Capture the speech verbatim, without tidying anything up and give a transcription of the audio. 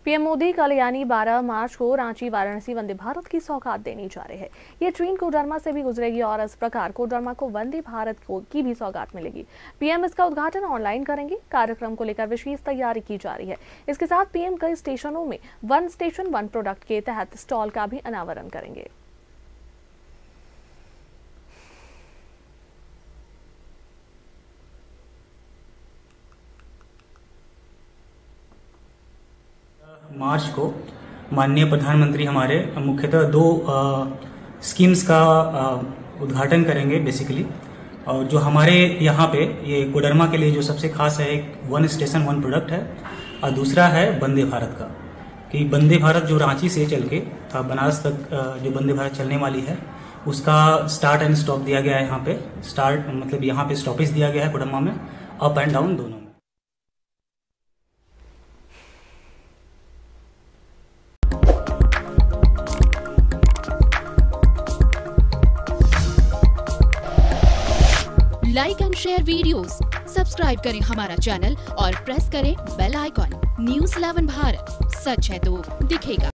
PM Modi कल यानी बारह मार्च को रांची वाराणसी वंदे भारत की सौगात देने जा रहे हैं। ये ट्रेन कोडरमा से भी गुजरेगी और इस प्रकार कोडरमा को वंदे भारत को की भी सौगात मिलेगी। पीएम इसका उद्घाटन ऑनलाइन करेंगे। कार्यक्रम को लेकर विशेष तैयारी की जा रही है। इसके साथ पीएम कई स्टेशनों में वन स्टेशन वन प्रोडक्ट के तहत स्टॉल का भी अनावरण करेंगे। मार्च को माननीय प्रधानमंत्री हमारे मुख्यतः दो आ, स्कीम्स का आ, उद्घाटन करेंगे बेसिकली। और जो हमारे यहाँ पे ये कोडरमा के लिए जो सबसे खास है, एक वन स्टेशन वन प्रोडक्ट है और दूसरा है वंदे भारत का, कि वंदे भारत जो रांची से चल के बनारस तक जो वंदे भारत चलने वाली है उसका स्टार्ट एंड स्टॉप दिया गया है। यहाँ पे स्टार्ट मतलब यहाँ पे स्टॉपेज दिया गया है कोडरमा में, अप एंड डाउन दोनों में। Like and share videos, subscribe करें हमारा चैनल और प्रेस करें bell icon. News eleven Bharat, सच है तो दिखेगा।